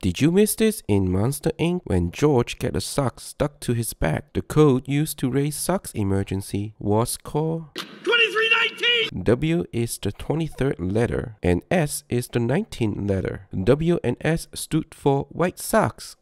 Did you miss this in Monster Inc? When George get a sock stuck to his back, the code used to raise Sock's emergency was called 2319! W is the 23rd letter and S is the 19th letter. W and S stood for White Sox.